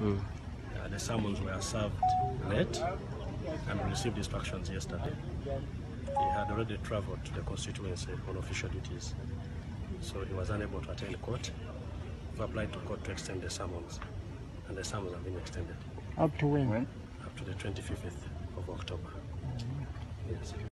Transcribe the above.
The summons were served late and we received instructions yesterday. He had already traveled to the constituency on official duties, so he was unable to attend court. We applied to court to extend the summons, and the summons have been extended. Up to when? Up to the 25th of October. Yes.